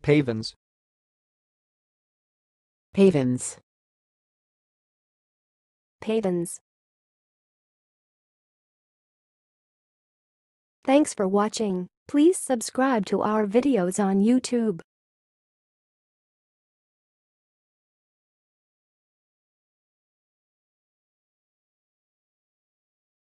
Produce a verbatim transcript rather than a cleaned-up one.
pavans, pavans, pavans. Thanks for watching. Please subscribe to our videos on YouTube.